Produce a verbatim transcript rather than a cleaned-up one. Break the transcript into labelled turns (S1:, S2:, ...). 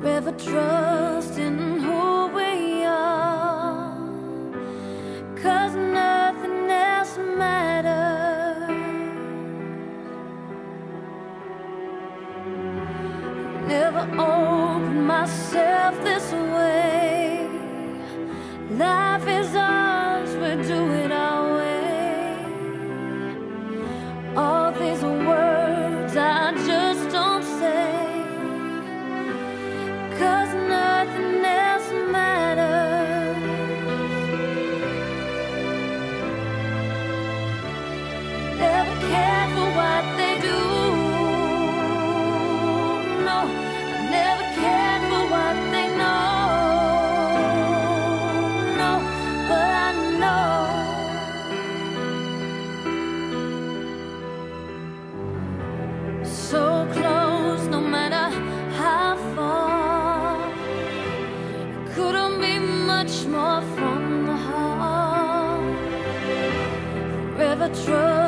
S1: forever trust in who we are, 'cause nothing else matters. Never opened myself this way. Life is ours, we do it our way. All these words I just don't say, 'cause nothing else matters. Never cared for what they do. No, I never cared for what they know. No, but I know so close, no matter how far. Couldn't be much more from the heart. Forever trust.